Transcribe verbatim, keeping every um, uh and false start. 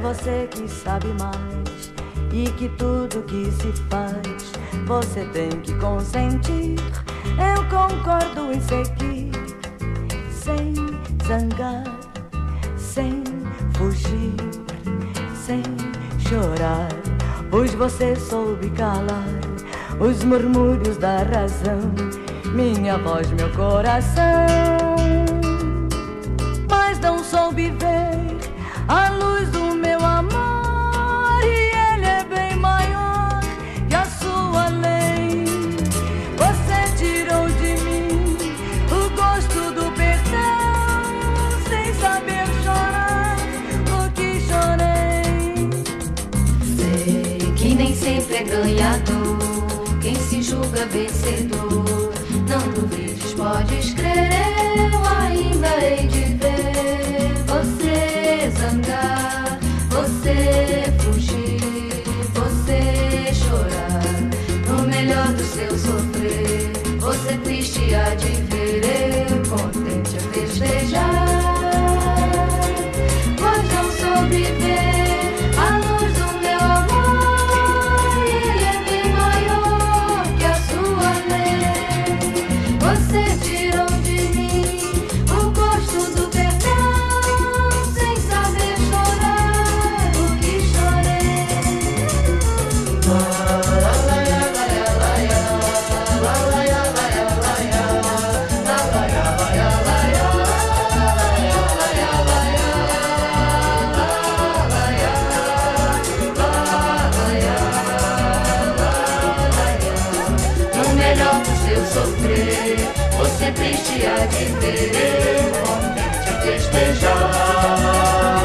você que sabe mais e que tudo que se faz você tem que consentir. Eu concordo em seguir, sem zangar, sem fugir, sem chorar, pois você soube calar os murmúrios da razão, minha voz, meu coração. Mas não soube ver a luz do meu amor, e ele é bem maior que a sua lei. Você tirou de mim o gosto do perdão, sem saber chorar o que chorei. Sei que nem sempre é ganhador quem se julga vencedor. Não duvides, podes crer, eu ainda hei de ver você zangar, você fugir, você chorar. No melhor do seu sofrer, você triste há de ver, eu contente a festejar. Pois não soube ver a luz do meu amor, e ele é bem maior que a sua lei. Você tirou de mim o gosto do perdão, sem saber chorar o que chorei. No melhor do seu sofrer, você triste há de ver, contente a festejar.